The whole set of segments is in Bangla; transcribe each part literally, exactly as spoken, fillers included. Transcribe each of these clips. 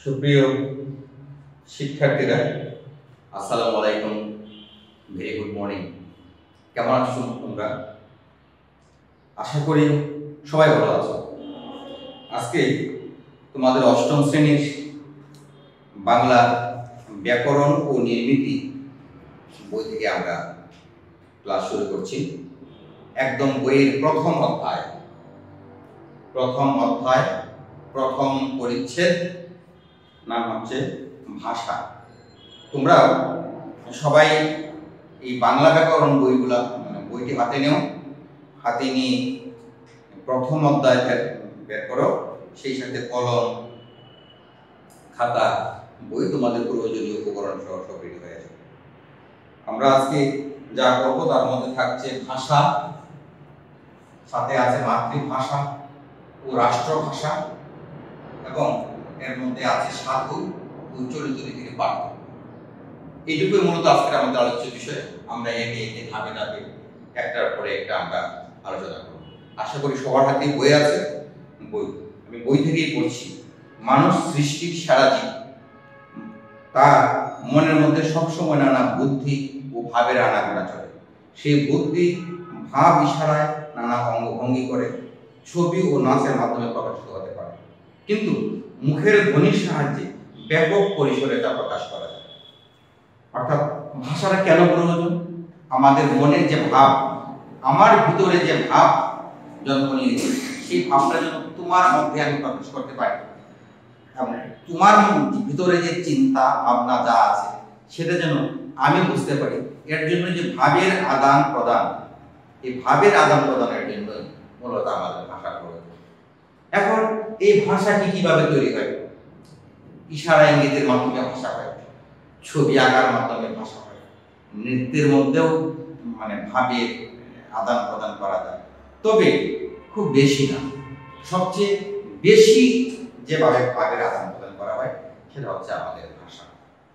সুপ্রিয় শিক্ষার্থীরা, আসসালামু আলাইকুম, ভেরি গুড মর্নিং। কেমন আছো তোমরা? আশা করি সবাই ভালো আছো। আজকে তোমাদের অষ্টম শ্রেণীর বাংলা ব্যাকরণ ও নির্মিতি বই থেকে আমরা ক্লাস শুরু করছি। একদম বইয়ের প্রথম অধ্যায় প্রথম অধ্যায় প্রথম পরিচ্ছেদ, নাম হচ্ছে ভাষা। তোমরা সবাই এই বাংলা ব্যাকরণ বইগুলা মানে বইটি হাতে নেও, হাতে নিয়ে প্রথম অধ্যায় বের করো, সেই সাথে কলম, খাতা, বই, তোমাদের প্রয়োজনীয় উপকরণ সহ সব রেডি হয়ে যাবে। আমরা আজকে যা করবো তার মধ্যে থাকছে ভাষা, সাথে আছে মাতৃভাষা ও রাষ্ট্রভাষা, এবং এর মধ্যে আছে সাধু ও চলিত রীতির পার্থক্য। এইটুকুই মূলত আজকের আমাদের আলোচ্য বিষয়। আমরা একে একে ধাপে ধাপে একটার পরে একটা আমরা আলোচনা করব। আশা করি সবার হাতে বই আছে। বই আমি বই থেকেই পড়ছি। মানুষ সৃষ্টির সেরা জীব, তার মনের মধ্যে সবসময় নানা বুদ্ধি ও ভাবের আনাগোনা চলে। সেই বুদ্ধি ভাব ইশারায় নানা অঙ্গভঙ্গি করে ছবি ও নাচের মাধ্যমে প্রকাশিত হতে পারে, কিন্তু মুখের ধ্বনির সাহায্যে ব্যাপক পরিসরে তা প্রকাশ করা যায়। অর্থাৎ ভাষাটা কেন প্রয়োজন? আমাদের মনের যে ভাব, আমার ভিতরে যে ভাব জন্ম নিয়েছে, সেই ভাবটা যেন তোমার মধ্যে আমি প্রকাশ করতে পারি, এবং তোমার ভিতরে যে চিন্তা ভাবনা যা আছে সেটা যেন আমি বুঝতে পারি। এর জন্য যে ভাবের আদান প্রদান, এই ভাবের আদান প্রদানের জন্য মূলত আমাদের ভাষা প্রয়োজন। এখন এই ভাষা কি কিভাবে তৈরি হয়? ইশারা ইঙ্গিতের মাধ্যমে ভাষা হয়, ছবি আঁকার মাধ্যমে ভাষা হয়, নৃত্যের মধ্যেও মানে ভাবের আদান প্রদান করা যায়। তবে খুব বেশি না, সবচেয়ে বেশি যেভাবে ভাবের আদান প্রদান করা হয় সেটা হচ্ছে আমাদের ভাষা।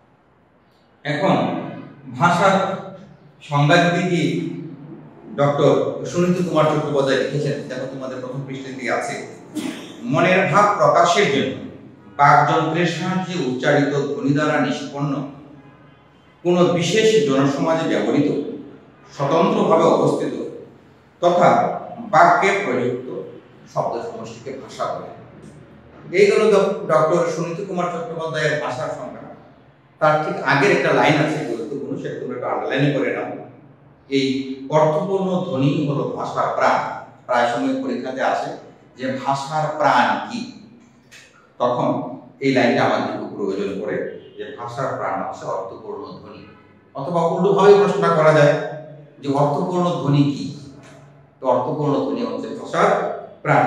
এখন ভাষার সংজ্ঞা দিতে গিয়ে ডক্টর সুনীতি কুমার চট্টোপাধ্যায় লিখেছেন, দেখো তোমাদের প্রথম পৃষ্ঠাতে আছে, মনের ভাব প্রকাশের জন্য বাকযন্ত্রের সাহায্যে উচ্চারিত ধ্বনি দ্বারা নিষ্পন্ন কোনো বিশেষ জনসমাজে ব্যবহৃত স্বতন্ত্রভাবে অবস্থিত তথা বাক্যে প্রযুক্ত শব্দ সমষ্টিকে ভাষা বলে। এই হলো ডক্টর সুনীতি কুমার চট্টোপাধ্যায়ের ভাষার সংজ্ঞা। তার ঠিক আগের একটা লাইন আছে গুরুত্বপূর্ণ, সেটা তোমরা একটু আন্ডারলাইন করে নাও। এই অর্থপূর্ণ ধ্বনি হলো ভাষার প্রাণ। প্রায় সময় পরীক্ষাতে আসে যে ভাষার প্রাণ কি, তখন এই লাইনটা আমাদের খুব প্রয়োজন পড়ে যে ভাষার প্রাণ হচ্ছে অর্থপূর্ণ ধ্বনি। অথবা উল্টোভাবে প্রশ্নটা করা যায় যে অর্থপূর্ণ ধ্বনি কি? তো অর্থপূর্ণ ধ্বনি হচ্ছে ভাষার প্রাণ।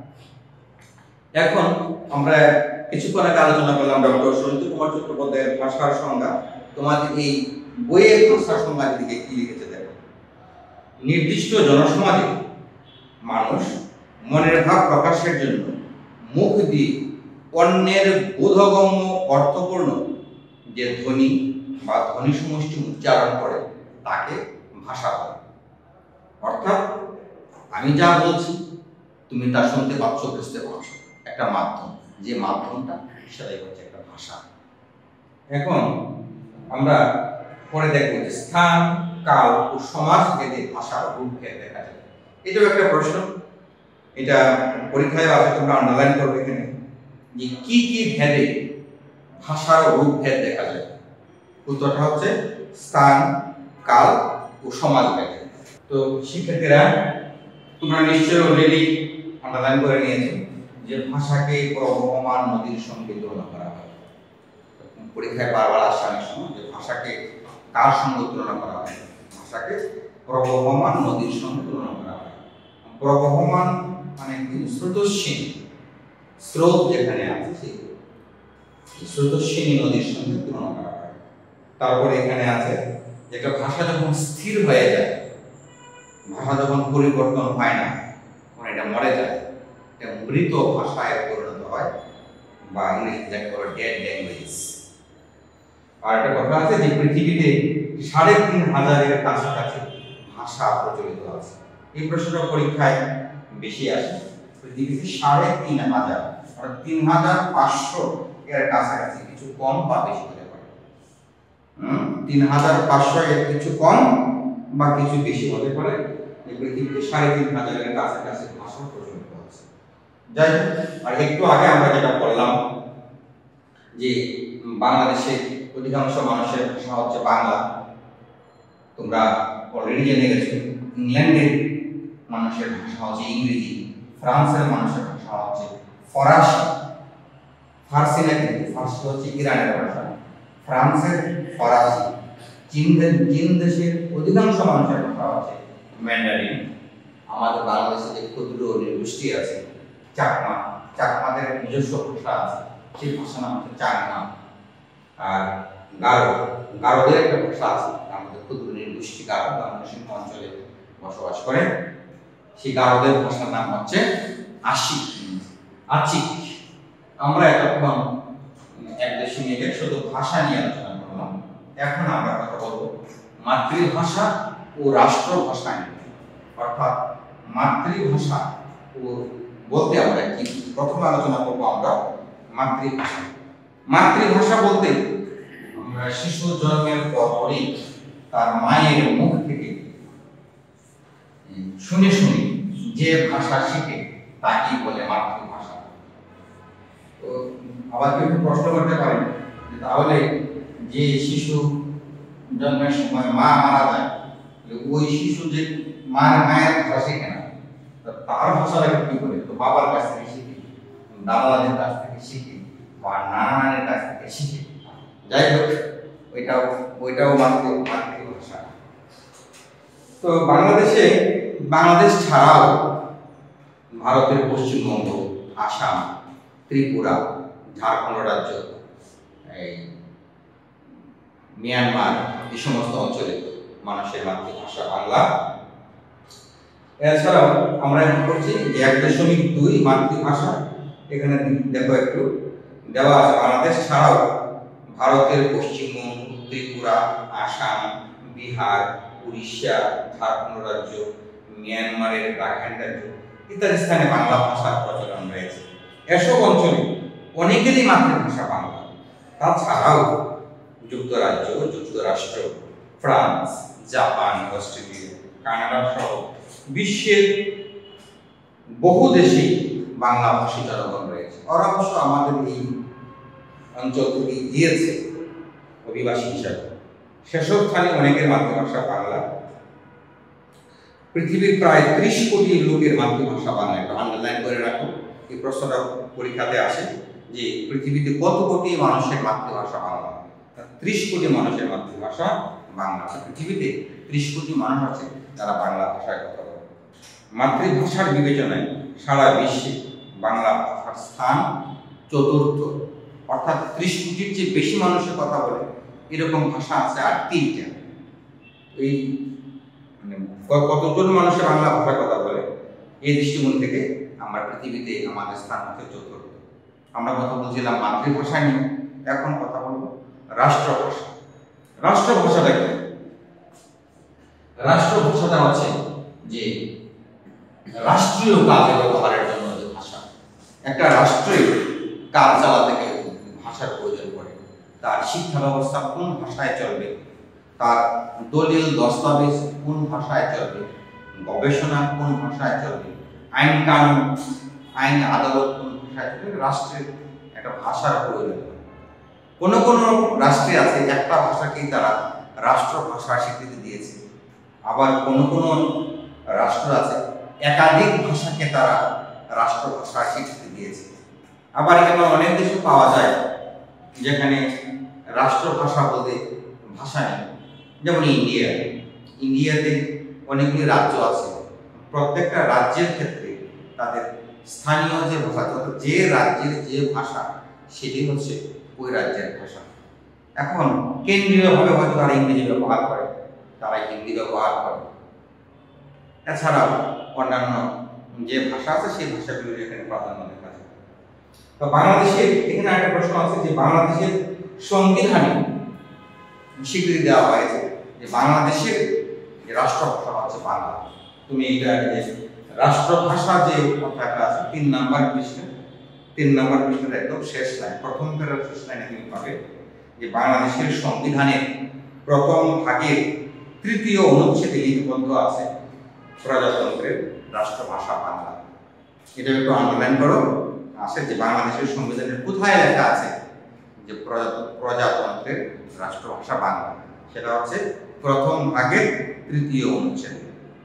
এখন আমরা কিছুক্ষণ আগে আলোচনা করলাম ডক্টর সুনীতি কুমার চট্টোপাধ্যায়ের ভাষার সংজ্ঞা। তোমাদের এই বইয়ের ভাষার সংজ্ঞার দিকে কি লিখেছে দেখো, নির্দিষ্ট জনসমাজে মানুষ মনের ভাব প্রকাশের জন্য মুখ দিয়ে অন্যের বোধগম্য অর্থপূর্ণ যে ধ্বনি বা ধ্বনি সমষ্টি উচ্চারণ করে তাকে ভাষা বলে। অর্থাৎ আমি যা বলছি তুমি তা শুনতে পাচ্ছ, বুঝতে পারছো, একটা মাধ্যম, যে মাধ্যমটা সেটাই হচ্ছে একটা ভাষা। এখন আমরা পরে দেখবো যে স্থান, কাল ও সমাজ ভেদে ভাষার রূপভেদ দেখা যায়। এটাও একটা প্রশ্ন, এটা পরীক্ষায় আসে, তোমরা আন্ডারলাইন করবে এখানে যে কি কি ভেদে ভাষার রূপভেদ দেখা যায়। উত্তরটা হচ্ছে স্থান, কাল ও সমাজ ভেদে। তো শিক্ষার্থীরা, তোমরা নিশ্চয়ই অলরেডি আন্ডারলাইন করে নিয়েছো যে ভাষাকে প্রবহমান নদীর সঙ্গে তুলনা করা হয়। পরীক্ষায় বারবার আসে অনেক সময় যে ভাষাকে কার সঙ্গে তুলনা করা হয়? ভাষাকে প্রবহমান নদীর সঙ্গে তুলনা করা হয়। প্রবহমান মানে স্রোতস্বিনী, স্রোত যেখানে আছে সেই স্রোতস্বিনী নদীর সঙ্গে তুলনা করা হয়। তারপরে এখানে আছে যেটা ভাষা যখন স্থির হয়ে যায়, ভাষা যখন পরিবর্তন হয় না, তখন এটা মরে যায়, এটা মৃত ভাষায় পরিণত হয়, বা ইংরেজি যাকে বলে ডেড ল্যাঙ্গুয়েজ। আর একটা কথা আছে যে পৃথিবীতে সাড়ে তিন হাজারের কাছাকাছি ভাষা প্রচলিত আছে। এই প্রশ্নটা পরীক্ষায় বেশি আসে। পৃথিবীতে সাড়ে তিন হাজার তিন হাজার পাঁচশো এর কাছাকাছি, কিছু কম বা বেশি হতে পারে। তিন হাজার পাঁচশো এর কিছু কম বা কিছু বেশি হতে পারে। পৃথিবীতে সাড়ে তিন হাজারের কাছাকাছি ভাষা প্রচলিত আছে। যাই হোক, আর একটু আগে আমরা যেটা বললাম যে বাংলাদেশে অধিকাংশ মানুষের ভাষা হচ্ছে বাংলা। তোমরা অলরেডি জেনে গেছো ইংল্যান্ডের মানুষের ভাষা হচ্ছে ইংরেজি, ফ্রান্সের মানুষের ভাষা হচ্ছে ফরাসি। ফার্সি না, কিন্তু ফার্সি হচ্ছে ইরানের ভাষা, ফ্রান্সের ফরাসি। চীন চীন দেশের অধিকাংশ মানুষের ভাষা হচ্ছে ম্যান্ডারিন। আমাদের বাংলাদেশে যে ক্ষুদ্র নৃগোষ্ঠী আছে চাকমা, চাকমাদের নিজস্ব ভাষা আছে, সেই ভাষা নাম হচ্ছে চাকমা। আর গারো, গারোদের একটা ভাষা আছে, আমাদের ক্ষুদ্র নৃগোষ্ঠী গারো বাংলাদেশের অঞ্চলে বসবাস করে, সেই গারোদের ভাষার নাম হচ্ছে আশি আচিক। আমরা এতক্ষণ এক দশমিকে শুধু ভাষা নিয়ে আলোচনা করলাম। এখন আমরা কথা বলবো মাতৃভাষা ও রাষ্ট্রভাষা নিয়ে। অর্থাৎ মাতৃভাষা ও বলতে আমরা কি প্রথম আলোচনা করবো আমরা মাতৃভাষা। মাতৃভাষা বলতে আমরা শিশু জন্মের পরই তার মায়ের মুখ থেকে শুনে শুনে যে ভাষা শিখে তাকে বলে মাতৃভাষা। তো আবার কেউ প্রশ্ন করতে পারেন তাহলে যে শিশু জন্মের সময় মা মারা যায়, ওই শিশু যে মায়ের মায়ের ভাষা শেখে না, তার ভাষাটা কি করে? তো বাবার কাছ থেকে শিখে, দাদাদের কাছ থেকে শিখে, বা নানানের কাছ থেকে শিখে। যাই হোক, ওইটাও ওইটাও মাতৃ মাতৃভাষা। তো বাংলাদেশে বাংলাদেশ ছাড়াও ভারতের পশ্চিমবঙ্গ, আসাম, ত্রিপুরা, ঝাড়খণ্ড রাজ্য, এই মিয়ানমার, এই সমস্ত অঞ্চলে মানুষের মাতৃভাষা বাংলা। এছাড়াও আমরা এখন করছি যে এক দশমিক দুই মাতৃভাষা। এখানে দেখো একটু দেওয়া আছে বাংলাদেশ ছাড়াও ভারতের পশ্চিমবঙ্গ, ত্রিপুরা, আসাম, বিহার, উড়িষ্যা, ঝাড়খণ্ড রাজ্য, মিয়ানমারের রাখাইন রাজ্য ইত্যাদি স্থানে বাংলা ভাষার প্রচলন রয়েছে। এসব অঞ্চলে অনেকেরই মাতৃভাষা বাংলা। তাছাড়াও যুক্তরাজ্য, যুক্তরাষ্ট্র, ফ্রান্স, জাপান, অস্ট্রেলিয়া, কানাডা সহ বিশ্বের বহু দেশে বাংলা ভাষী জনগণ রয়েছে। ওরা অবশ্য আমাদের এই অঞ্চল থেকে গিয়েছে অভিবাসী হিসাবে। সেসব স্থানে অনেকের মাতৃভাষা বাংলা। পৃথিবীর প্রায় ত্রিশ কোটি লোকের মাতৃভাষা বাংলা। একটু আন্ডারলাইন করে রাখো, এই প্রশ্নটা পরীক্ষাতে আসে যে পৃথিবীতে কত কোটি মানুষের মাতৃভাষা বাংলা। ত্রিশ কোটি মানুষের মাতৃভাষা বাংলা। পৃথিবীতে ত্রিশ কোটি মানুষ আছে যারা বাংলা ভাষায় কথা বলে। মাতৃভাষার বিবেচনায় সারা বিশ্বে বাংলা ভাষার স্থান চতুর্থ। অর্থাৎ ত্রিশ কোটির চেয়ে বেশি মানুষের কথা বলে এরকম ভাষা আছে আর তিনটা। এই মানে কতজন মানুষের বাংলা ভাষায় কথা বলে এই দৃষ্টিকোণ থেকে আমরা পৃথিবীতে আমাদের স্থান হচ্ছে চতুর্থ। আমরা কথা বলছিলাম মাতৃভাষা নিয়ে, এখন কথা বলবো রাষ্ট্রভাষা। রাষ্ট্রভাষাটা কি? রাষ্ট্রভাষাটা হচ্ছে যে রাষ্ট্রীয় কাজে ব্যবহারের জন্য যে ভাষা। একটা রাষ্ট্রে কাজ চালাতে গেলে ভাষার প্রয়োজন পড়ে। তার শিক্ষা ব্যবস্থা কোন ভাষায় চলবে, তার দলিল দস্তাবেজ কোন ভাষায় চলবে, গবেষণা কোন ভাষায় চলবে, আইন কানুন, আইন আদালত কোন ভাষায় চলবে, রাষ্ট্রের একটা ভাষার প্রয়োজন। কোন কোন রাষ্ট্রে আছে একটা ভাষাকেই তারা রাষ্ট্রভাষা স্বীকৃতি দিয়েছে, আবার কোন কোন রাষ্ট্র আছে একাধিক ভাষাকে তারা রাষ্ট্রভাষা স্বীকৃতি দিয়েছে। আবার এমন অনেক দেশে পাওয়া যায় যেখানে রাষ্ট্রভাষা বলতে ভাষা নেই। যেমন ইন্ডিয়া, ইন্ডিয়াতে অনেকগুলি রাজ্য আছে, প্রত্যেকটা রাজ্যের ক্ষেত্রে তাদের স্থানীয় যে ভাষা, যে রাজ্যের যে ভাষা সেটি হচ্ছে ওই রাজ্যের ভাষা। এখন কেন্দ্রীয়ভাবে হয়তো তারা ইংরেজি ব্যবহার করে, তারা হিন্দি ব্যবহার করে। এছাড়াও অন্যান্য যে ভাষা আছে সেই ভাষাগুলোর এখানে প্রাধান্য দেখা যায়। তো বাংলাদেশের এখানে একটা প্রশ্ন আছে যে বাংলাদেশের সংবিধানে স্বীকৃতি দেওয়া হয়েছে যে বাংলাদেশের যে রাষ্ট্রভাষা হচ্ছে বাংলা। তুমি এটা যে রাষ্ট্রভাষা যে কথাটা আছে তিন নাম্বার পৃষ্ঠা, তিন নম্বর পৃষ্ঠার একদম শেষ লাইন, প্রথম প্যারার শেষ লাইনে তুমি পাবে যে বাংলাদেশের সংবিধানের প্রথম ভাগের তৃতীয় অনুচ্ছেদে লিপিবদ্ধ আছে প্রজাতন্ত্রের রাষ্ট্রভাষা বাংলা। এটা একটু আন্ডারলাইন করো, আছে যে বাংলাদেশের সংবিধানের কোথায় লেখা আছে যে প্রজাতন্ত্রের রাষ্ট্রভাষা বাংলা, সেটা হচ্ছে প্রথম ভাগের তৃতীয় অনুচ্ছেদ।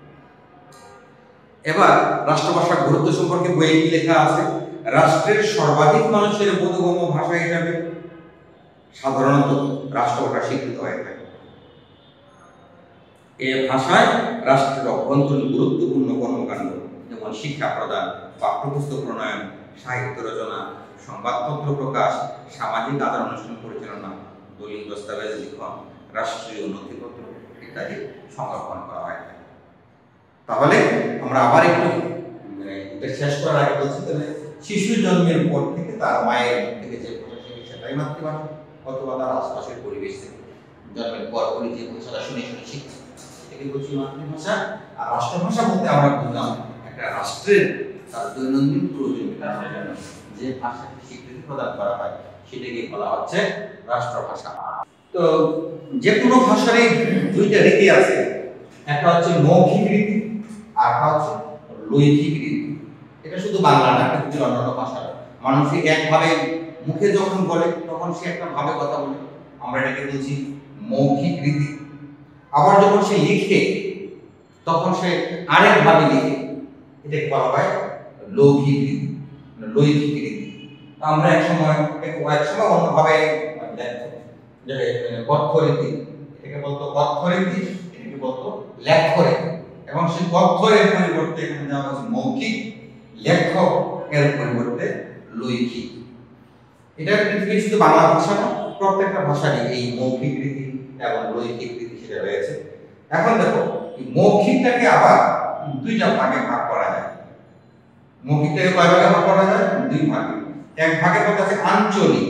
এবার রাষ্ট্রভাষার গুরুত্ব সম্পর্কে বইয়ে কি লেখা আছে? রাষ্ট্রের সর্বাধিক মানুষের বোধগম্য ভাষা হিসাবে সাধারণত রাষ্ট্রভাষা স্বীকৃত হয়ে থাকে। এ ভাষায় রাষ্ট্রের অভ্যন্তরীণ গুরুত্বপূর্ণ কর্মকাণ্ড যেমন শিক্ষা প্রদান, পাঠ্যপুস্তক প্রণয়ন, সাহিত্য রচনা, সংবাদপত্র প্রকাশ, সামাজিক আচার অনুষ্ঠান পরিচালনা, দলিল দস্তাবেজ লিখন, রাষ্ট্রীয় নথিপত্র ইত্যাদি সংরক্ষণ করা হয়। তাহলে আমরা আবার একটু মানে শেষ করার আগে বলছি, তাহলে শিশু জন্মের পর থেকে তার মায়ের মুখ থেকে যে ভাষা শিখে সেটাই মাতৃভাষা, অথবা তার আশপাশের পরিবেশ থেকে জন্মের পর পরই যে ভাষাটা শুনে শুনে শিখছে সেটাকে বলছি মাতৃভাষা। আর রাষ্ট্রভাষা বলতে আমরা বুঝলাম একটা রাষ্ট্রের তার দৈনন্দিন প্রয়োজন মেটানোর জন্য যে ভাষাকে স্বীকৃতি প্রদান করা হয় সেটাকে বলা হচ্ছে রাষ্ট্রভাষা। তো যে কোনো ভাষারই দুইটা রীতি আছে, একটা হচ্ছে মৌখিক রীতি আর একটা হচ্ছে লৈখিক রীতি। এটা শুধু বাংলা না, কিন্তু অন্যান্য ভাষা মানুষ একভাবে মুখে যখন বলে তখন সে একটা ভাবে কথা বলে, আমরা এটাকে বলছি মৌখিক রীতি। আবার যখন সে লিখে তখন সে আরেক ভাবে লিখে, এটাকে বলা হয় লৌকিক রীতি, লৈখিক রীতি। আমরা এক সময় এক সময় অন্যভাবে কথ্য রীতি, এটাকে বলতো কথ্য রীতি, এটাকে বলতো লেখ্য রীতি। এবং সেই কথ্যের পরিবর্তে এখানে দেওয়া হচ্ছে মৌখিক, লেখ্য এর পরিবর্তে লৈখিক। এটা পৃথিবীর শুধু বাংলা ভাষা না, প্রত্যেকটা ভাষারই এই মৌখিক রীতি এবং লৈখিক রীতি সেটা রয়েছে। এখন দেখো এই মৌখিকটাকে আবার দুইটা ভাগে ভাগ করা যায়। মৌখিকটাকে কয় ভাগে ভাগ করা যায়? দুই ভাগে। এক ভাগের মধ্যে আছে আঞ্চলিক,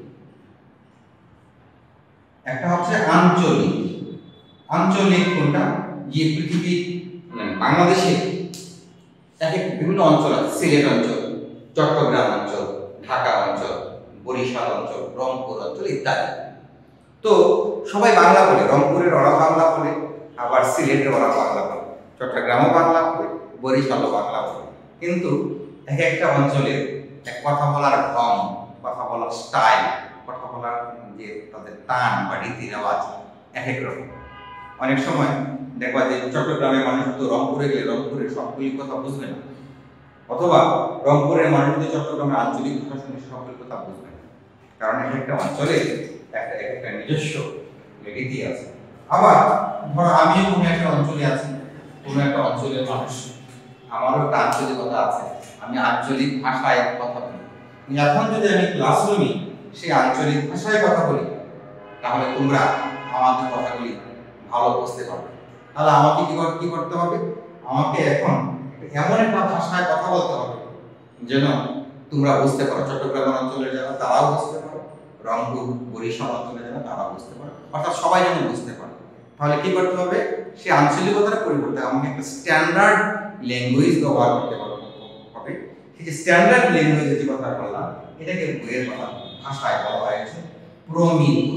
একটা হচ্ছে আঞ্চলিক। আঞ্চলিক কোনটা? যে পৃথিবী বাংলাদেশে এক এক বিভিন্ন অঞ্চল আছে, সিলেট অঞ্চল, চট্টগ্রাম অঞ্চল, ঢাকা অঞ্চল, বরিশাল অঞ্চল, রংপুর অঞ্চল ইত্যাদি। তো সবাই বাংলা বলে, রংপুরের ওরা বাংলা বলে, আবার সিলেটের ওরা বাংলা বলে, চট্টগ্রামও বাংলা বলে, বরিশালও বাংলা বলে। কিন্তু এক একটা অঞ্চলের এক কথা বলার ঢং, কথা বলার স্টাইল, কথা বলার যে তাদের টান বা রীতি রেওয়াজ এক এক রকম। অনেক সময় দেখবা যে চট্টগ্রামের মানুষ তো রংপুরে গেলে রংপুরের সবগুলি কথা বুঝবে না, অথবা রংপুরের মানুষ যদি চট্টগ্রামের আঞ্চলিক ভাষা শুনে সবগুলি কথা বুঝবে না, কারণ এক একটা অঞ্চলে একটা এক একটা নিজস্ব রীতি আছে। আবার ধরো আমিও কোনো একটা অঞ্চলে আছি, কোনো একটা অঞ্চলের মানুষ, আমারও একটা আঞ্চলিকতা আছে, আমি আঞ্চলিক ভাষায় কথা বলি। এখন যদি আমি ক্লাসরুমে সেই আঞ্চলিক ভাষায় কথা বলি তাহলে তোমরা আমাদের কথাগুলি ভালো বুঝতে পারবে। তাহলে আমাকে কি কি করতে হবে? আমাকে এখন এমন একটা ভাষায় কথা বলতে হবে যেন তোমরা বুঝতে পারো, চট্টগ্রাম অঞ্চলে যারা তারাও বুঝতে পারো, রংপুর বরিশাল অঞ্চলে যারা তারা বুঝতে পারো, অর্থাৎ সবাই যেন বুঝতে পারে। তাহলে কি করতে হবে? সেই আঞ্চলিকতার পরিবর্তে আমাকে একটা স্ট্যান্ডার্ড ল্যাঙ্গুয়েজ ব্যবহার করতে হবে। এই যে স্ট্যান্ডার্ড ল্যাঙ্গুয়েজের যে কথা বললাম, এটাকে বইয়ের কথা ভাষায় বলা হয়েছে প্রমিত।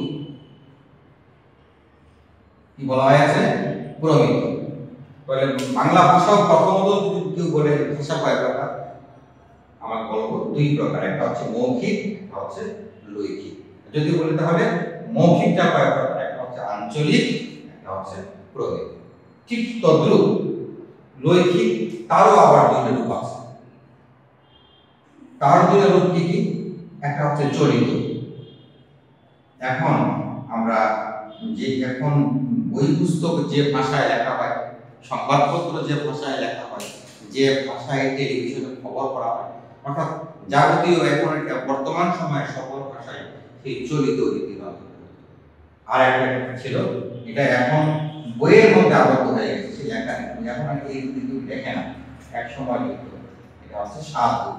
কি বলা হয়েছে? প্রমিত। তাহলে বাংলা ভাষাও প্রথমত যদি কেউ বলে ভাষা কয় প্রকার, আমার বলবো দুই প্রকার, একটা হচ্ছে মৌখিক, একটা হচ্ছে লৈখিক। যদি বলি তাহলে মৌখিকটা কয় প্রকার, একটা হচ্ছে আঞ্চলিক, একটা হচ্ছে প্রমিত। ঠিক তদ্রুপ লৈখিক তারও আবার দুইটা রূপ আছে। তার দুইটা রূপ কি কি? একটা হচ্ছে চলিত। এখন আমরা যে এখন বই পুস্তক যে ভাষায় লেখা হয়, সংবাদপত্র যে ভাষায় লেখা হয়, যে ভাষায় টেলিভিশনে খবর করা হয়, অর্থাৎ যাবতীয় এখন বর্তমান সময়ে সকল ভাষায় সেই চলিত রীতি। আর একটা ছিল এটা এখন বইয়ের মধ্যে আবদ্ধ হয়ে গেছে, সেই লেখা এখন আর এই রীতি দেখে না, এক সময় লিখত। এটা হচ্ছে সাধু।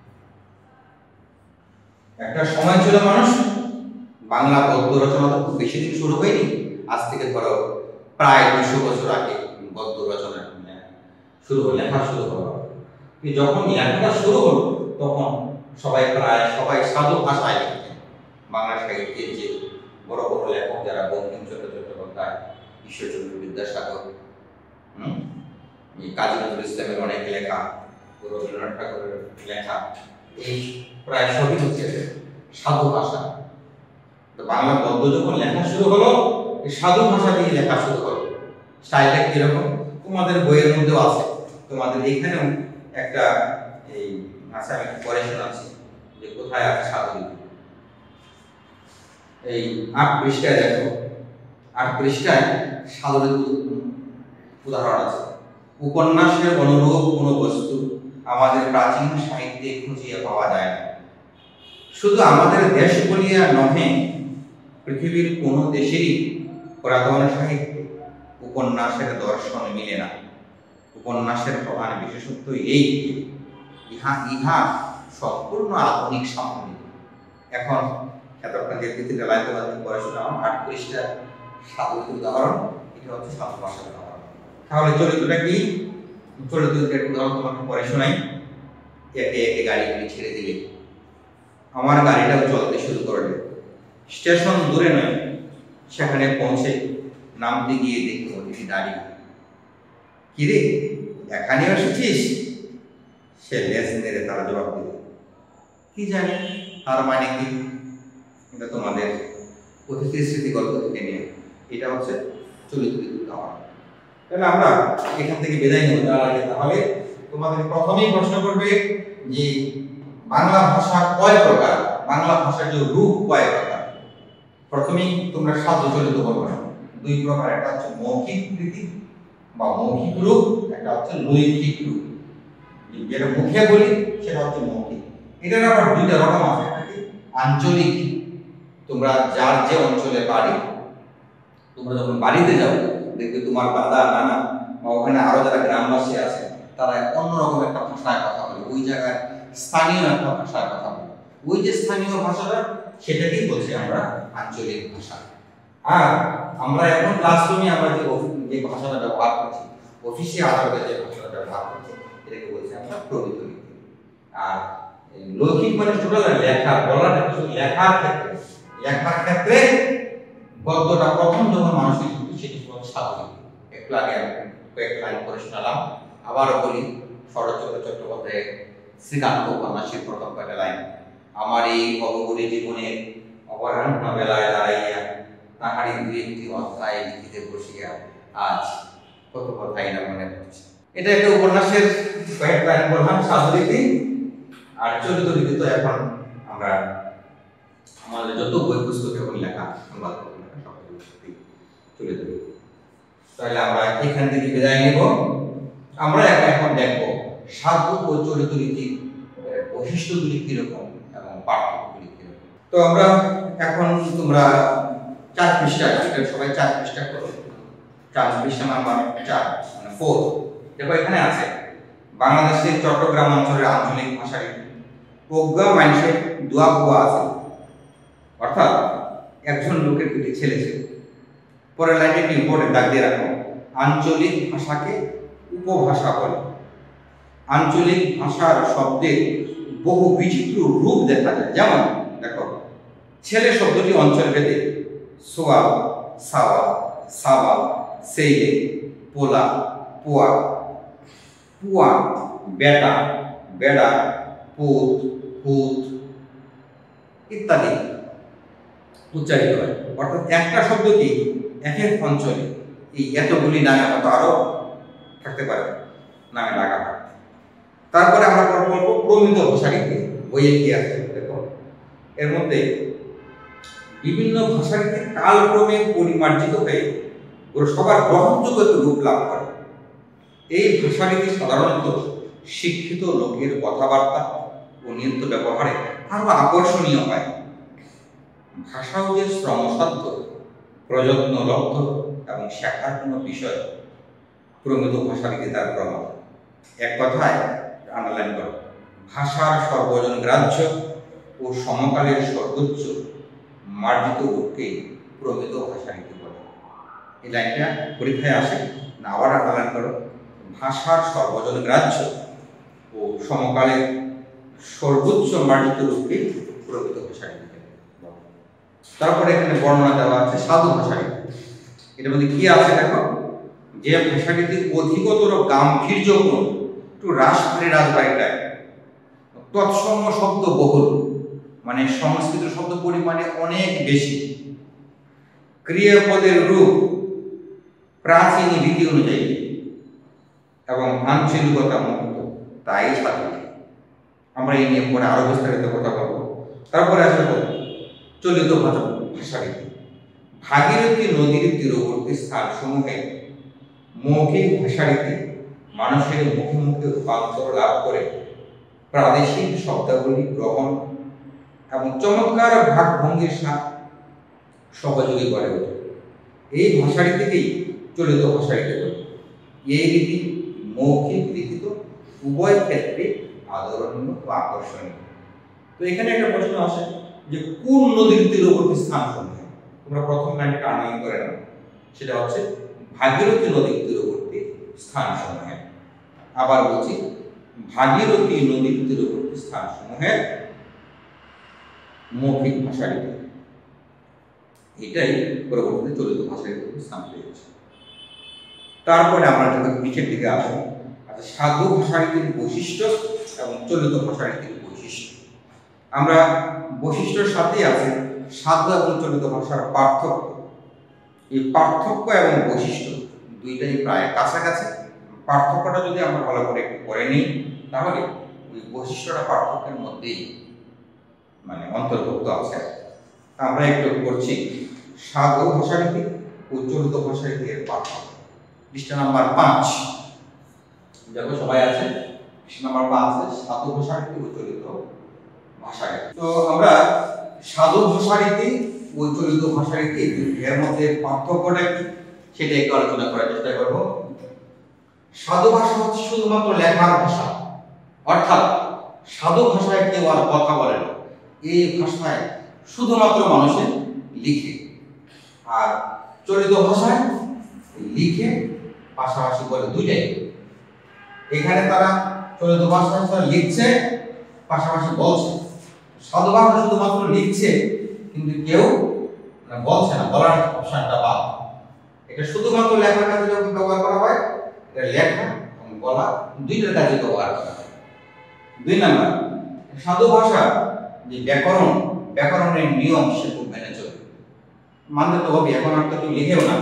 একটা সময় ছিল মানুষ বাংলা গদ্য রচনা তো খুব বেশি দিন শুরু হয়নি, আজ থেকে ধরো প্রায় দুশো বছর আগে গদ্য রচনা শুরু হলো, লেখা শুরু হলো। যখন লেখাটা শুরু হলো তখন সবাই প্রায় সবাই সাধু ভাষায় লিখতেন। বাংলা সাহিত্যের যে বড় বড় লেখক যারা বঙ্কিমচন্দ্র চট্টোপাধ্যায়, ঈশ্বরচন্দ্র বিদ্যাসাগর, হম কাজী নজরুল ইসলামের অনেক লেখা, রবীন্দ্রনাথ ঠাকুরের লেখা, এই প্রায় সবই হচ্ছে সাধু ভাষা। তো বাংলা গদ্য যখন লেখা শুরু হলো, এই সাধু ভাষা দিয়ে লেখা শুরু হলো। স্টাইলটা কিরকম তোমাদের বইয়ের মধ্যেও আছে, তোমাদের এখানেও একটা এই ভাষা আমি পড়ে শোনাচ্ছি যে কোথায় আছে সাধু লিপি। এই আট পৃষ্ঠায় দেখো, আট পৃষ্ঠায় সাধু লিপির উদাহরণ আছে। উপন্যাসের অনুরূপ কোনো বস্তু আমাদের প্রাচীন সাহিত্যে খুঁজিয়ে পাওয়া যায় না। শুধু আমাদের দেশ বলিয়া নহে, পৃথিবীর কোনো দেশেরই পুরাতন সাহিত্যে উপন্যাসের দর্শন মিলে না। উপন্যাসের প্রধান বিশেষত্ব এই, ইহা ইহা সম্পূর্ণ আধুনিক সামগ্রী। এখন এতক্ষণ যে তিনটি লাইন তোমাদের পড়ে শোনালাম, আট পৃষ্ঠা সাধু উদাহরণ, এটা হচ্ছে সাধু ভাষার উদাহরণ। তাহলে চরিত্রটা কি? চরিত্রের উদাহরণ তোমাকে পড়ে শোনাই। একে একে গাড়িগুলি ছেড়ে দিলে আমার গাড়িটাও চলতে শুরু করবে। স্টেশন দূরে নয়, সেখানে পৌঁছে নামতে গিয়ে দেখি অতিথি দাঁড়িয়ে। কিরে, এখানে এসেছিস? সে লেজ নেড়ে তারা জবাব দিল, কি জানি তার মানে কি। এটা তোমাদের অতিথির স্মৃতি গল্প থেকে নিয়ে, এটা হচ্ছে চরিত্রের উদাহরণ। তাহলে আমরা এখান থেকে বিদায় নেব। তাহলে তোমাদের প্রথমেই প্রশ্ন করবে যে বাংলা ভাষা কয় প্রকার, বাংলা ভাষার যে রূপ কয় প্রকার। প্রথমেই তোমরা সাধু চরিত্র বলবে, দুই প্রকার, একটা হচ্ছে মৌখিক রীতি বা মৌখিক রূপ, একটা হচ্ছে লৈখিক রূপ। যেটা মুখে বলি সেটা হচ্ছে মৌখিক। এটার আবার দুইটা রকম আছে, একটা কি আঞ্চলিক, তোমরা যার যে অঞ্চলে বাড়ি, তোমরা যখন বাড়িতে যাও দেখবে তোমার দাদা নানা বা ওখানে আরো যারা গ্রামবাসী আছে তারা অন্যরকম একটা ভাষায় কথা বলে, ওই জায়গায় স্থানীয় একটা ভাষায় কথা বলে। ওই যে স্থানীয় ভাষাটা সেটাকেই বলছি আমরা আঞ্চলিক ভাষা। আর আমরা এখন ক্লাসরুমে আমরা যে যে ভাষাটা ব্যবহার করছি, অফিসে আদালতে যে ভাষাটা ব্যবহার করছি, এটাকে বলছি আমরা প্রমিত লিপি। আর লৌকিক মানে টোটাল লেখা, বলার শুধু লেখার ক্ষেত্রে, লেখার ক্ষেত্রে গদ্যটা প্রথম যখন মানুষ লিখত সেটি ছিল সাধু লিপি। একটু আগে কয়েক লাইন পড়ে শোনালাম, আবারও বলি। শরৎচন্দ্র চট্টোপাধ্যায়ের শ্রীকান্ত উপন্যাসের প্রথম কয়েকটা লাইন, আমার এই অবগুরি জীবনের অপরাহ্ন বেলায় দাঁড়াইয়া তাহারই দুই একটি অধ্যায় লিখিতে বসিয়া আজ কত কথাই না মনে পড়ছে। এটা একটা উপন্যাসের কয়েক লাইন বললাম সাধু লিপি। আর চরিত্র লিপি তো এখন আমরা আমাদের যত বই পুস্তক এখন লেখা সংবাদ লেখা সব চরিত্র লিপি। তাহলে আমরা এখান থেকে বিদায় নেব। আমরা এখন দেখব সাধু ও চরিত্র লিপির বৈশিষ্ট্যগুলি কিরকম এবং পার্থক্যগুলি কিরকম। তো আমরা এখন তোমরা চার পৃষ্ঠা, সবাই চার পৃষ্ঠা করো, চার পৃষ্ঠা নাম্বার চার মানে ফোর। দেখো এখানে আছে বাংলাদেশের চট্টগ্রাম অঞ্চলের আঞ্চলিক ভাষা প্রজ্ঞা মানুষের দোয়া পোয়া আছে, অর্থাৎ একজন লোকের দুটি ছেলে ছিল। পরের লাইনে একটি ইম্পর্টেন্ট দাগ দিয়ে রাখো, আঞ্চলিক ভাষাকে উপভাষা বলে। আঞ্চলিক ভাষার শব্দের বহু বিচিত্র রূপ দেখা যায়। যেমন দেখো, ছেলে শব্দটি অঞ্চল ভেদে সোয়া, সাওয়া, সাবা, সেইলে, পোলা, পোয়া, পুয়া, বেটা, বেড়া, পুত, পুত ইত্যাদি উচ্চারিত হয়। অর্থাৎ একটা শব্দ কি এক এক অঞ্চলে এই এতগুলি নামে হয়তো আরো থাকতে পারে, নামে ডাকা হয়। তারপরে আমরা বলবো প্রমিত ভাষা রীতি। বইয়ে কি আছে দেখো, এর মধ্যে বিভিন্ন ভাষা রীতি কালক্রমে পরিমার্জিত হয়ে সবার গ্রহণযোগ্য রূপ লাভ করে। এই ভাষা রীতি সাধারণত শিক্ষিত লোকের কথাবার্তা ও নিত্য ব্যবহারে আরো আকর্ষণীয় হয়। ভাষাও যে শ্রমসাধ্য, প্রযত্নলব্ধ এবং শেখার কোনো বিষয়, প্রমিত ভাষা রীতি তার প্রমাণ। এক কথায় আন্ডারলাইন করো, ভাষার সর্বজন গ্রাহ্য ও সমকালের সর্বোচ্চ মার্জিত রূপকে প্রমিত ভাষা রীতি বলে। এই লাইনটা পরীক্ষায় আসে না, আবার আন্ডারলাইন করো, ভাষার সর্বজন গ্রাহ্য ও সমকালের সর্বোচ্চ মার্জিত রূপকে প্রকৃত ভাষারীতি। তারপরে এখানে বর্ণনা দেওয়া আছে সাধু ভাষারীতি। এটার মধ্যে কি আছে দেখো, যে ভাষারীতি অধিকতর গাম্ভীর্যপূর্ণ, একটু রাসভারী রাজবাড়িটায়, তৎসম শব্দ বহুল, মানে সংস্কৃত শব্দ পরিমাণে অনেক বেশি, ক্রিয়াপদের রূপ প্রাচীন রীতি অনুযায়ী এবং আঞ্চলিকতা মুক্ত, তাই সাধু। আমরা এই নিয়ে পরে আরো বিস্তারিত কথা বলবো। তারপরে আসলে চলিত ভাষারীতি। ভাগীরথী নদীর তীরবর্তী স্থানসমূহে মৌখিক ভাষারীতি মানুষের মুখে মুখে রূপান্তর লাভ করে প্রাদেশিক শব্দাবলী গ্রহণ এবং চমৎকার ভাবভঙ্গির সাথে সহযোগী করে ওঠে। এই ভাষারীতিকেই চলিত ভাষারীতি বলে। এই রীতি মৌখিক লিখিত উভয় ক্ষেত্রে আদরণীয় ও আকর্ষণীয়। তো এখানে একটা প্রশ্ন আসে যে কোন নদীর তীরবর্তী স্থান সমূহে? তোমরা প্রথম লাইনটা টার্নিং করে নাও, সেটা হচ্ছে ভাগীরথী নদীর তীরবর্তী স্থান সমূহে। আবার বলছি, ভাগীরথী নদীর তীরবর্তী স্থান সমূহে মৌখিক ভাষারীতি, এটাই পরবর্তীতে চলিত ভাষারীতির স্থান পেয়েছে। তারপরে আমরা যখন নিচের দিকে আসি, আচ্ছা সাধু ভাষারীতির বৈশিষ্ট্য এবং চলিত ভাষারীতির বৈশিষ্ট্য। আমরা বৈশিষ্ট্যের সাথেই আছে সাধু এবং চলিত ভাষার পার্থক্য। এই পার্থক্য এবং বৈশিষ্ট্য দুইটাই প্রায় কাছাকাছি। পার্থক্যটা যদি আমরা ভালো করে একটু করে নিই, তাহলে ওই বৈশিষ্ট্যটা পার্থক্যের মধ্যেই মানে অন্তর্ভুক্ত আছে। আমরা একটু করছি সাধু ভাষারীতি ও চলিত ভাষারীতির পার্থক্য। পৃষ্ঠা নাম্বার পাঁচ, দেখো সবাই আছে, পৃষ্ঠা নাম্বার পাঁচ আছে সাধু ভাষারীতি ও চলিত ভাষারীতি। তো আমরা সাধু ভাষারীতি ও চলিত ভাষারীতি এর মধ্যে পার্থক্যটা কি সেটা একটু আলোচনা করার চেষ্টা করব। সাধু ভাষা হচ্ছে শুধুমাত্র লেখার ভাষা, অর্থাৎ সাধু ভাষায় কেউ আর কথা বলে না, এই ভাষায় শুধুমাত্র মানুষের লিখে। আর চলিত ভাষায় লিখে পাশাপাশি বলে, দুইটাই। এখানে তারা চলিত ভাষায় লিখছে পাশাপাশি বলছে। সাধু ভাষা শুধুমাত্র লিখছে কিন্তু কেউ বলছে না, বলার অপশনটা বাদ। এটা শুধুমাত্র লেখার কাজে যখন ব্যবহার করা হয়, এটা লেখা এবং বলা দুইটার কাজে ব্যবহার করা হয়। দুই নাম্বার, সাধু ভাষা যে ব্যাকরণ, ব্যাকরণের নিয়ম সে খুব মেনে চলে। মানতে তো হবে, এখন আর তো কেউ লিখেও না।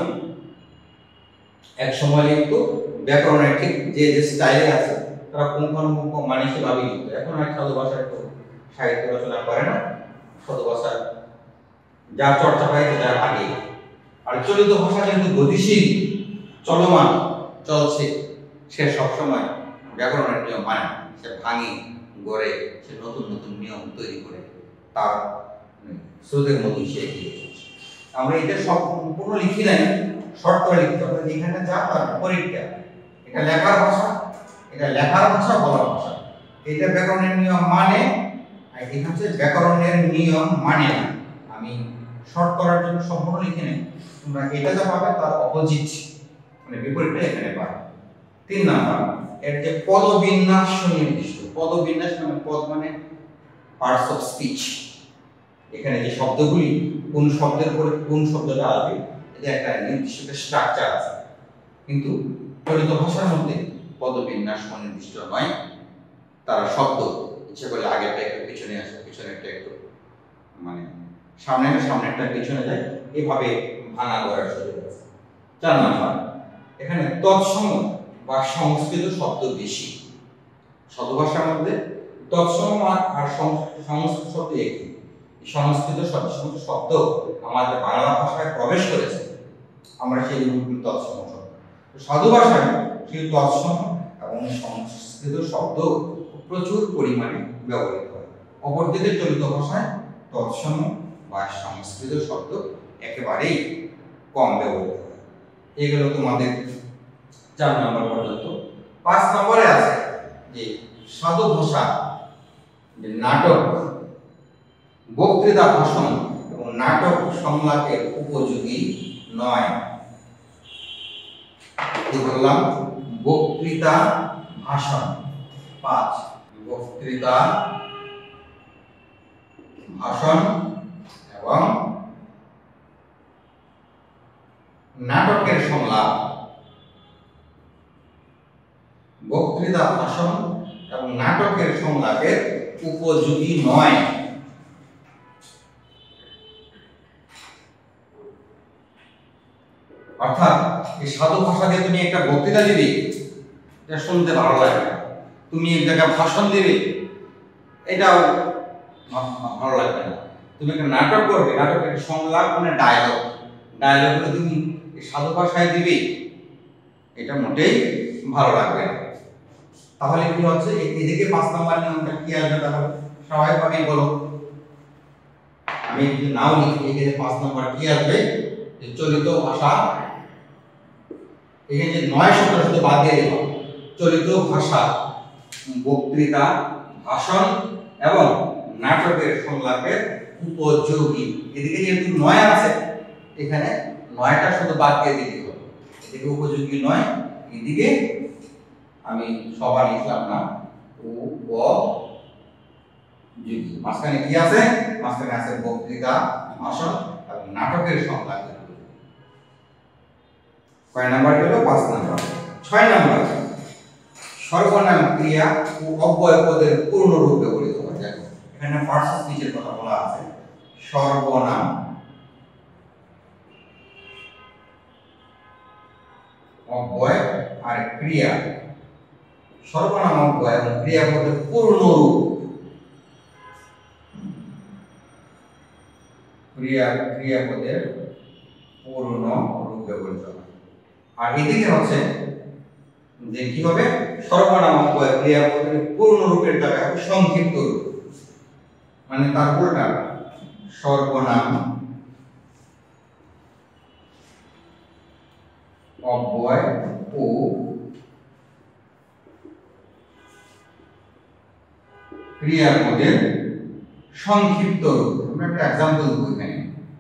এক সময় লিখতো ব্যাকরণের ঠিক যে যে স্টাইলে আছে তারা পুঙ্খানুপুঙ্খ মানুষে ভাবে লিখতো। এখন আর সাধু ভাষায় তো সাহিত্য রচনা করে না, সাধু ভাষার যা চর্চা হয় সেটা আগে। আর চলিত ভাষা যেহেতু গতিশীল, চলমান, চলছে, সে সবসময় ব্যাকরণের নিয়ম মানে, সে ভাঙে গড়ে, সে নতুন নতুন নিয়ম তৈরি করে তার স্রোতের মতো সে এগিয়ে চলছে। আমরা এটা সব সম্পূর্ণ লিখি নাই, শর্ট করে লিখতে হবে। এখানে যা তার পরীক্ষা, এটা লেখার ভাষা, এটা লেখার ভাষা, বলার ভাষা। এটা ব্যাকরণের নিয়ম মানে, আর এখানে হচ্ছে ব্যাকরণের নিয়ম মানে না। আমি শর্ট করার জন্য সম্পূর্ণ লিখে নেই, তোমরা এটা যা পাবে তার অপোজিট মানে বিপরীতটা এখানে পাবে। তিন নাম্বার, এর যে পদবিন্যাস সুনির্দিষ্ট। পদবিন্যাস মানে পদ মানে পার্টস অফ স্পিচ। এখানে যে শব্দগুলি কোন শব্দের পরে কোন শব্দটা আসবে, এটা একটা নির্দিষ্ট স্ট্রাকচার আছে। কিন্তু চলিত ভাষার মধ্যে পদবিন্যাস সুনির্দিষ্ট নয়। তারা শব্দ ইচ্ছে করলে আগেরটা একটু পিছনে আসে, পিছনেরটা একটু মানে সামনের সামনেরটা পিছনে যায়, এভাবে ভাঙা করার সুযোগ আছে। চার নাম্বার, এখানে তৎসম বা সংস্কৃত শব্দ বেশি। সাধু ভাষার মধ্যে তৎসম আর সংস্কৃত শব্দ একই। সংস্কৃত শব্দ শব্দ আমাদের বাংলা ভাষায় প্রবেশ করেছে, আমরা সেই তৎসম শব্দ। সাধু ভাষায় সেই তৎসম এবং সংস্কৃত শব্দ প্রচুর পরিমাণে ব্যবহৃত হয়। অপরদিকে চলিত ভাষায় তৎসম বা সংস্কৃত শব্দ একেবারেই কম ব্যবহৃত হয়। এগুলো তোমাদের চার নম্বর পর্যন্ত। পাঁচ নম্বরে আছে যে সাধু ভাষা যে নাটক, বক্তৃতা, ভাষণ এবং নাটক সংলাপের উপযোগী নয়। কি বললাম? বক্তৃতা, ভাষণ। পাঁচ, বক্তৃতা, ভাষণ এবং নাটকের সংলাপ, বক্তৃতা, ভাষণ এবং নাটকের সংলাপের উপযোগী নয়। অর্থাৎ এই সাধু ভাষা দিয়ে তুমি একটা বক্তৃতা দিবে, এটা শুনতে ভালো লাগে না। তুমি এক জায়গায় ভাষণ দিবে, এটাও ভালো লাগবে না। তুমি একটা নাটক করবে, নাটকের সংলাপ মানে ডায়লগ, ডায়লগগুলো তুমি সাধু ভাষায় দিবে, এটা মোটেই ভালো লাগবে না। তাহলে কি হচ্ছে, এদিকে পাঁচ নাম্বার নিয়মটা কি আসবে? তাহলে স্বাভাবিকভাবেই বলো, আমি যদি নাও লিখি এখানে পাঁচ নাম্বার কি আসবে? যে চলিত ভাষা, এখানে যে নয় শব্দ শুধু বাদ দিয়ে দেব। চলিত ভাষা, বক্তৃতা, ভাষণ এবং নাটকের সংলাপের উপযোগী। এদিকে যেহেতু নয় আছে, এখানে নয়টা শুধু বাদ দিয়ে দিতে হবে। এদিকে উপযোগী নয়, এদিকে আমি সবার লিখলাম না, উপযোগী। মাঝখানে কি আছে? মাঝখানে আছে বক্তৃতা, ভাষণ এবং নাটকের সংলাপ। কয় নাম্বার হলো? পাঁচ নাম্বার। ছয় নাম্বার, সর্বনাম ক্রিয়া ও অব্যয় পদের পূর্ণ রূপ ব্যবহৃত হয়। দেখো এখানে ফার্স্ট স্পিচের কথা বলা আছে। সর্বনাম, অব্যয় আর ক্রিয়া, সর্বনাম, অব্যয় এবং ক্রিয়াপদের পূর্ণ রূপ, ক্রিয়া ক্রিয়াপদের পূর্ণ রূপ ব্যবহৃত হয়। আর এদিকে হচ্ছে যে কি হবে? সর্বনাম, অব্যয়, ক্রিয়াপদের পূর্ণ রূপের জায়গায় হবে সংক্ষিপ্ত রূপ, মানে তার উল্টা। সর্বনাম, অব্যয় ও ক্রিয়াপদের সংক্ষিপ্ত রূপ। আমরা একটা एग्जांपल দেব এখানে।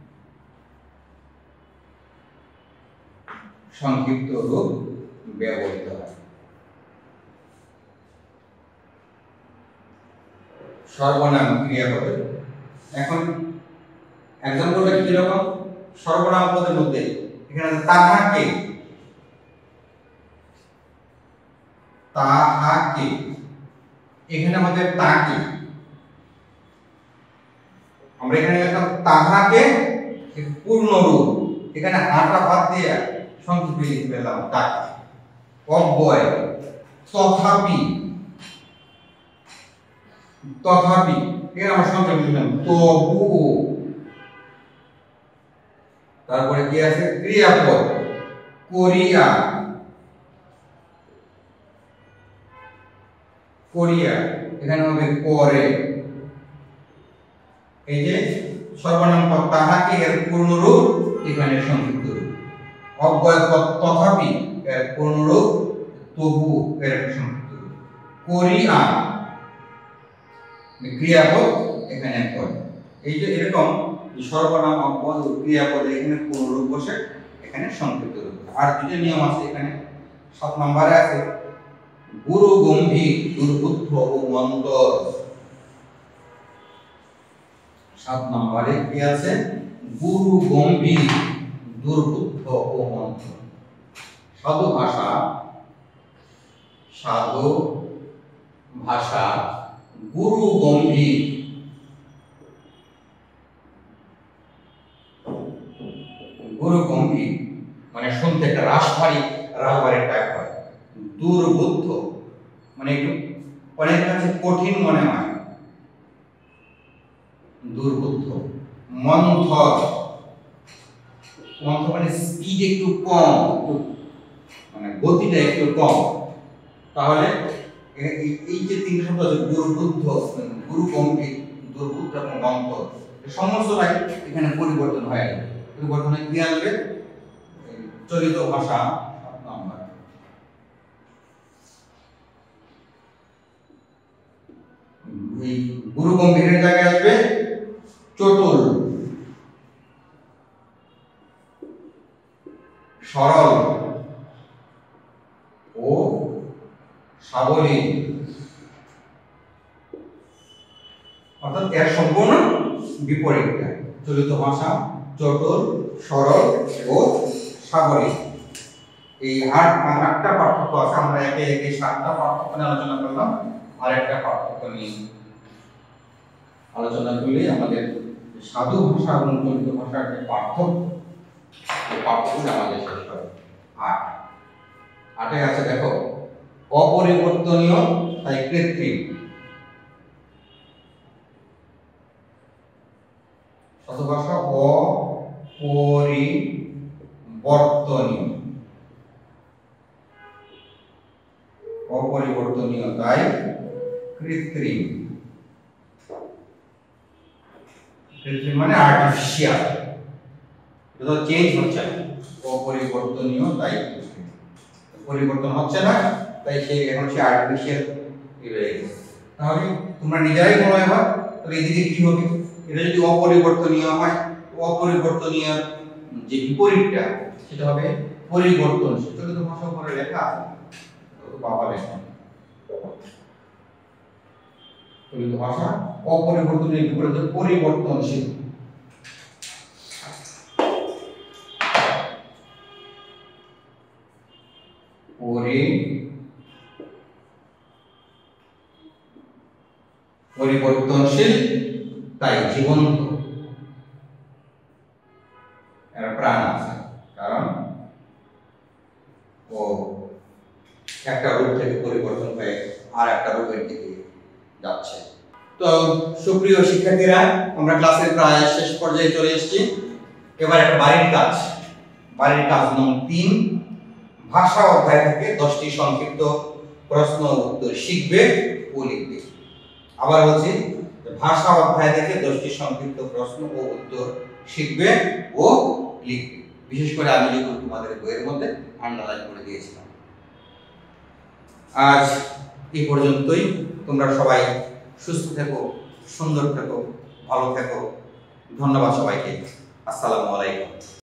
সংক্ষিপ্ত রূপ ব্যবহৃত হয়। সর্বনাম, ক্রিয়াপদের। এখন एग्जांपलটা কি রকম? সর্বনাম পদের মধ্যে এখানে তাহাকে, তাহাকে, এখানে আমাদের তাকে, আমরা এখানে লিখলাম তাহাকে পূর্ণ রূপ, এখানে আটা বাদ দিয়ে সংক্ষিপ্ত লিখে পেলাম তাকে। অব্যয়, তথাপি, তথাপি এখানে আমরা সংক্ষেপে লিখলাম তবুও। তারপরে কি আছে? ক্রিয়াপদ, করিয়া, করিয়া এখানে হবে করে। এই যে সর্বনাম পদ তাহাকে এর পূর্ণ রূপ, এখানে সংক্ষিপ্ত রূপ। অব্যয় পদ তথাপি এর পূর্ণ রূপ, তবু এর সংক্ষিপ্ত রূপ। করিয়া ক্রিয়াপদ, এখানে পদ। এই যে এরকম সর্বনাম, অব্যয় ও ক্রিয়াপদ এখানে পূর্ণ রূপ বসে, এখানে সংক্ষিপ্ত রূপ। আর দুটো নিয়ম আছে এখানে। সাত নম্বরে আছে গুরু গম্ভীর, দুর্বুদ্ধ ও মন্তর। সাত নম্বরে কি আছে? গুরু গম্ভীর, দুর্বুদ্ধ ও মন্তর। সাধু ভাষা, সাধু ভাষা গুরু গম্ভীর, গুরু গম্ভীর মানে শুনতে একটা রাশভারী, রাশভারী টাইপ হয়। দুর্বুদ্ধ মানে একটু অনেক কাছে কঠিন মনে হয়, দুর্বুদ্ধ। মন্থর, মন্থর মানে স্পিড একটু কম, মানে গতিটা একটু কম। তাহলে এই যে তিন শব্দ আছে, দুর্বুদ্ধ, গুরু গম্ভীর, দুর্বুদ্ধ এবং মন্থর, সমস্তটাই এখানে পরিবর্তন হয়ে যাবে। পরিবর্তনে কি আসবে? চলিত ভাষা। সাত নম্বর। এই গুরু গম্ভীরের জায়গায় আসবে চতুর, সরল ও সাবলীল। অর্থাৎ এর সম্পূর্ণ চলিত ভাষা, চটুল, সরল ও সাগরিক। এই আট আটটা পার্থক্য আছে। আমরা একে একে সাতটা পার্থক্য নিয়ে আলোচনা করলাম, আর একটা পার্থক্য নিয়ে আলোচনা করলে আমাদের সাধু ভাষা এবং চলিত ভাষার যে পার্থক্য, এই পার্থক্য আমাদের শেষ হবে। আট আটে আছে দেখো, অপরিবর্তনীয় তাই কৃত্রিম। সাধু ভাষা অপরিবর্তনীয়, অপরিবর্তনীয় তাই কৃত্রিম। কৃত্রিম মানে আর্টিফিশিয়াল, এটা তো চেঞ্জ হচ্ছে না। অপরিবর্তনীয় তাই কৃত্রিম, পরিবর্তন হচ্ছে না, তাই সে এখন সে আর্টিফিশিয়াল হয়ে গেছে। তাহলে তোমরা নিজেরাই মনে হয়, তাহলে এদিকে কি হবে? এটা যদি অপরিবর্তনীয় হয়, অপরিবর্তনীয় যে বিপরীতটা সেটা হবে পরিবর্তনশীল। তাহলে তো ভাষা পরে লেখা আছে, তো বাবা লেখা চলিত ভাষা অপরিবর্তনীয় বিপরীত পরিবর্তনশীল। পরিবর্তনশীল তাই জীবন্ত, এর প্রাণ আছে, কারণ ও একটা রূপ থেকে পরিবর্তন হয়ে আর একটা রূপের দিকে যাচ্ছে। তো সুপ্রিয় শিক্ষার্থীরা, আমরা ক্লাসের প্রায় শেষ পর্যায়ে চলে এসেছি। এবার একটা বাড়ির কাজ, বাড়ির কাজ নম্বর তিন। ভাষা অধ্যায় থেকে দশটি সংক্ষিপ্ত প্রশ্ন উত্তর শিখবে ও লিখবে। আবার বলছি, ভাষা অধ্যায় থেকে দশটি সংক্ষিপ্ত প্রশ্ন ও উত্তর শিখবে ও লিখবে। বিশেষ করে আমি যেগুলো তোমাদের বইয়ের মধ্যে আন্ডারলাইন করে দিয়েছিলাম। আজ এই পর্যন্তই। তোমরা সবাই সুস্থ থেকো, সুন্দর থেকো, ভালো থেকো। ধন্যবাদ সবাইকে। আসসালামু আলাইকুম।